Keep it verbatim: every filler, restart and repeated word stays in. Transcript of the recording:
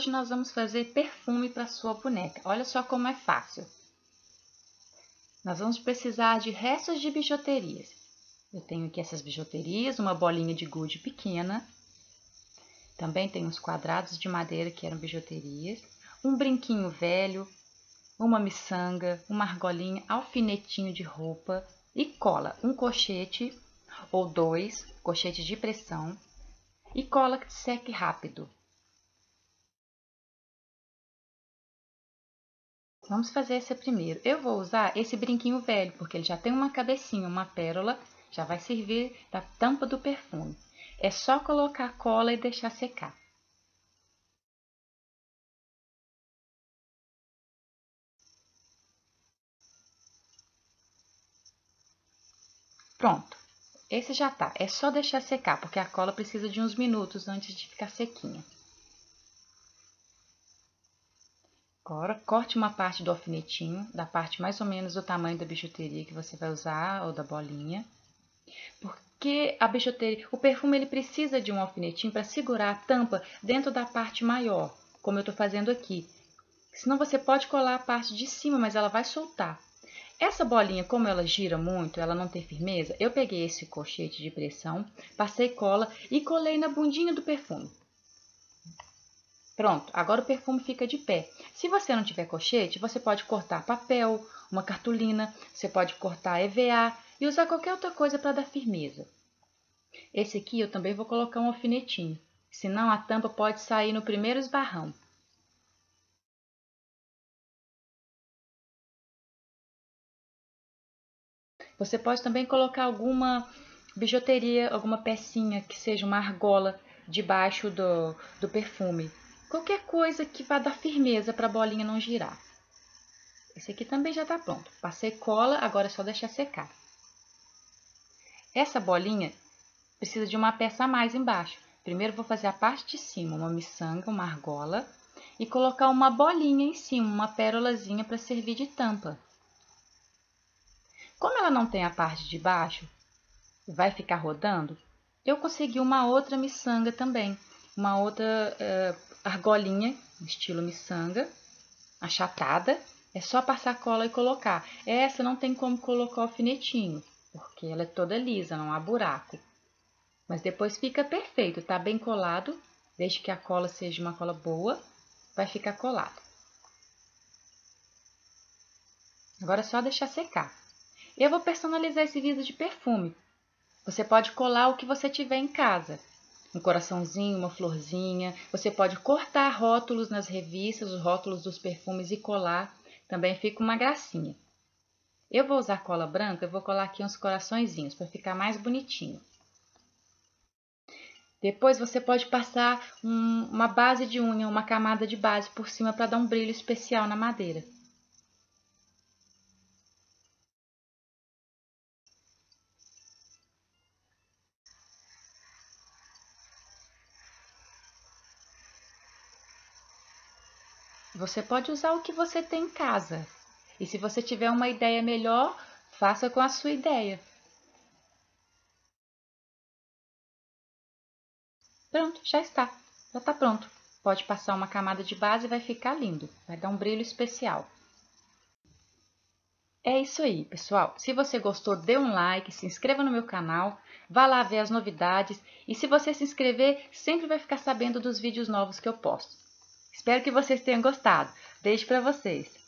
hoje nós vamos fazer perfume para sua boneca. Olha só como é fácil. Nós vamos precisar de restos de bijuterias. Eu tenho aqui essas bijuterias, uma bolinha de gude pequena. Também tem uns quadrados de madeira que eram bijuterias. Um brinquinho velho, uma miçanga, uma argolinha, alfinetinho de roupa e cola. Um colchete ou dois, colchetes de pressão e cola que seque rápido. Vamos fazer esse primeiro. Eu vou usar esse brinquinho velho, porque ele já tem uma cabecinha, uma pérola, já vai servir da tampa do perfume. É só colocar a cola e deixar secar. Pronto, esse já tá. É só deixar secar, porque a cola precisa de uns minutos antes de ficar sequinha. Agora, corte uma parte do alfinetinho, da parte mais ou menos do tamanho da bijuteria que você vai usar, ou da bolinha. Porque a bijuteria, o perfume ele precisa de um alfinetinho para segurar a tampa dentro da parte maior, como eu estou fazendo aqui. Senão você pode colar a parte de cima, mas ela vai soltar. Essa bolinha, como ela gira muito, ela não tem firmeza, eu peguei esse colchete de pressão, passei cola e colei na bundinha do perfume. Pronto, agora o perfume fica de pé. Se você não tiver colchete, você pode cortar papel, uma cartolina, você pode cortar E V A e usar qualquer outra coisa para dar firmeza. Esse aqui eu também vou colocar um alfinetinho, senão a tampa pode sair no primeiro esbarrão. Você pode também colocar alguma bijuteria, alguma pecinha que seja uma argola debaixo do, do perfume. Qualquer coisa que vá dar firmeza para a bolinha não girar. Esse aqui também já está pronto. Passei cola, agora é só deixar secar. Essa bolinha precisa de uma peça a mais embaixo. Primeiro vou fazer a parte de cima, uma miçanga, uma argola, e colocar uma bolinha em cima, uma pérolazinha para servir de tampa. Como ela não tem a parte de baixo, vai ficar rodando, eu consegui uma outra miçanga também, uma outra uh, argolinha, estilo miçanga, achatada. É só passar cola e colocar. Essa não tem como colocar alfinetinho, porque ela é toda lisa, não há buraco. Mas depois fica perfeito, tá bem colado, desde que a cola seja uma cola boa, vai ficar colado. Agora é só deixar secar. Eu vou personalizar esse vidro de perfume. Você pode colar o que você tiver em casa. Um coraçãozinho, uma florzinha. Você pode cortar rótulos nas revistas, os rótulos dos perfumes e colar. Também fica uma gracinha. Eu vou usar cola branca, eu vou colar aqui uns coraçõezinhos para ficar mais bonitinho. Depois você pode passar um, uma base de unha, uma camada de base por cima para dar um brilho especial na madeira. Você pode usar o que você tem em casa. E se você tiver uma ideia melhor, faça com a sua ideia. Pronto, já está. Já está pronto. Pode passar uma camada de base e vai ficar lindo. Vai dar um brilho especial. É isso aí, pessoal. Se você gostou, dê um like, se inscreva no meu canal, vá lá ver as novidades. E se você se inscrever, sempre vai ficar sabendo dos vídeos novos que eu posto. Espero que vocês tenham gostado. Beijo para vocês!